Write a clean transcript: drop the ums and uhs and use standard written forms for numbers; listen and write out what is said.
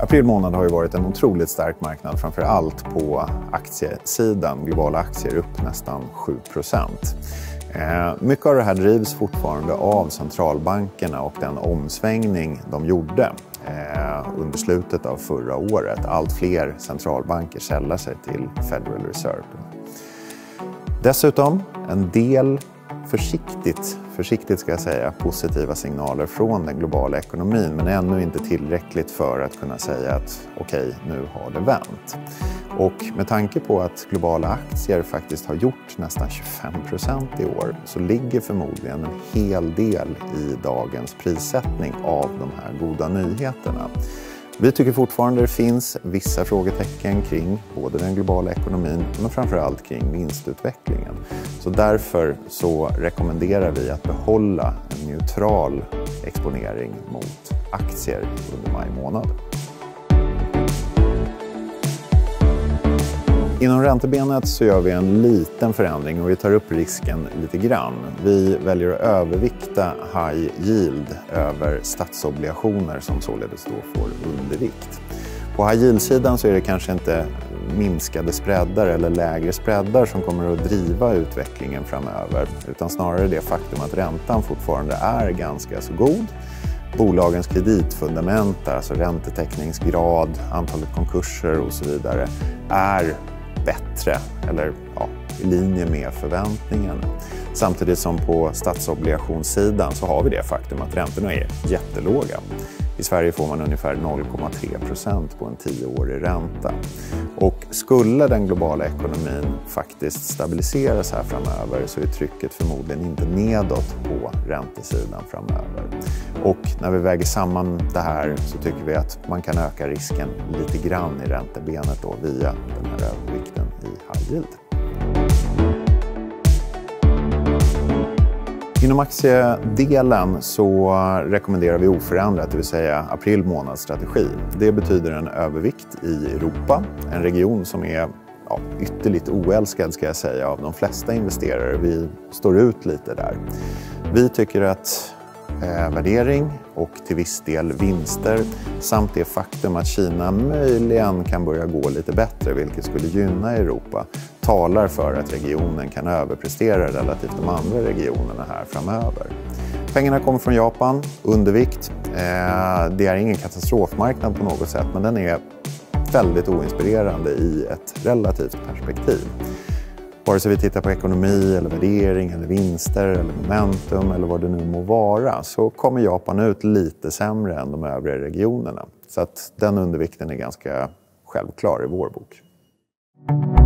April månad har ju varit en otroligt stark marknad, framför allt på aktiesidan. Globala aktier upp nästan 7%. Mycket av det här drivs fortfarande av centralbankerna och den omsvängning de gjorde under slutet av förra året. Allt fler centralbanker sällar sig till Federal Reserve. Dessutom en del försiktigt ska jag säga, positiva signaler från den globala ekonomin, men ännu inte tillräckligt för att kunna säga att okej, nu har det vänt. Och med tanke på att globala aktier faktiskt har gjort nästan 25% i år, så ligger förmodligen en hel del i dagens prissättning av de här goda nyheterna. Vi tycker fortfarande det finns vissa frågetecken kring både den globala ekonomin men framförallt kring vinstutvecklingen. Så därför så rekommenderar vi att behålla en neutral exponering mot aktier under maj månad. Inom räntebenet så gör vi en liten förändring och vi tar upp risken lite grann. Vi väljer att övervikta high yield över statsobligationer som således då får undervikt. På high yield-sidan så är det kanske inte minskade spreadar eller lägre spreadar som kommer att driva utvecklingen framöver, utan snarare det faktum att räntan fortfarande är ganska så god. Bolagens kreditfundament, alltså räntetäckningsgrad, antalet konkurser och så vidare, är bättre eller i linje med förväntningarna. Samtidigt som på statsobligationssidan så har vi det faktum att räntorna är jättelåga. I Sverige får man ungefär 0,3% på en 10-årig ränta. Och skulle den globala ekonomin faktiskt stabiliseras här framöver så är trycket förmodligen inte nedåt på räntesidan framöver. Och när vi väger samman det här så tycker vi att man kan öka risken lite grann i räntebenet då via den här övervikten i high yield. Inom aktiedelen så rekommenderar vi oförändrat, det vill säga april månads strategi. Det betyder en övervikt i Europa, en region som är ytterligt oälskad ska jag säga av de flesta investerare. Vi står ut lite där. Vi tycker att värdering och till viss del vinster samt det faktum att Kina möjligen kan börja gå lite bättre, vilket skulle gynna Europa, talar för att regionen kan överprestera relativt de andra regionerna här framöver. Pengarna kommer från Japan, undervikt. Det är ingen katastrofmarknad på något sätt, men den är väldigt oinspirerande i ett relativt perspektiv. Vare sig vi tittar på ekonomi eller värdering eller vinster eller momentum eller vad det nu må vara, så kommer Japan ut lite sämre än de övriga regionerna. Så att den undervikten är ganska självklar i vår bok.